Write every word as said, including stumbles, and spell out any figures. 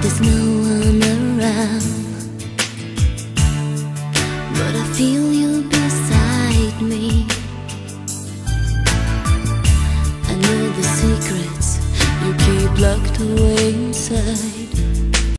there's no one around, but I feel you beside me. I know the secrets you keep locked away inside.